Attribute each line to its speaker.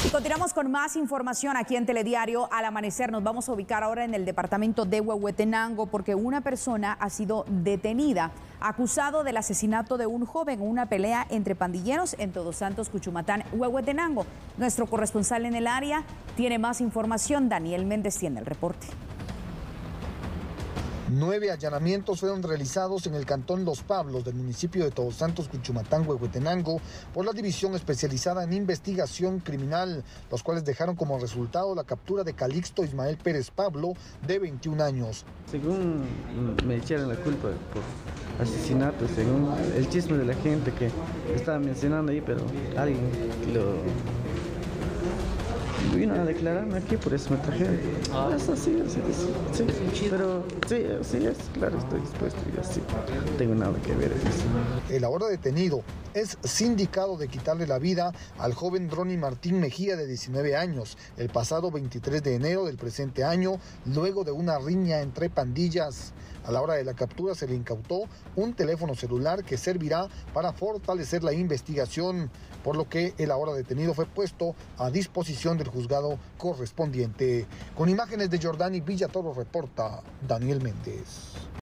Speaker 1: Y continuamos con más información aquí en Telediario. Al amanecer nos vamos a ubicar ahora en el departamento de Huehuetenango porque una persona ha sido detenida acusado del asesinato de un joven en una pelea entre pandilleros en Todos Santos, Cuchumatán, Huehuetenango. Nuestro corresponsal en el área tiene más información. Daniel Méndez tiene el reporte.
Speaker 2: 9 allanamientos fueron realizados en el cantón Los Pablos del municipio de Todos Santos, Cuchumatán, Huehuetenango, por la División Especializada en Investigación Criminal, los cuales dejaron como resultado la captura de Calixto Ismael Pérez Pablo, de 21 años.
Speaker 3: Según me echaron la culpa por asesinato, según el chisme de la gente que estaba mencionando ahí, pero alguien lo vino a declararme aquí, por eso me trajeron. Es así, sí, pero sí, es claro, estoy dispuesto, yo sí, no tengo nada que ver en eso.
Speaker 2: El ahora detenido es sindicado de quitarle la vida al joven Ronnie Martín Mejía, de 19 años, el pasado 23 de enero del presente año, luego de una riña entre pandillas. A la hora de la captura se le incautó un teléfono celular que servirá para fortalecer la investigación, por lo que el ahora detenido fue puesto a disposición del juzgado correspondiente. Con imágenes de Jordani Villatoro, reporta Daniel Méndez.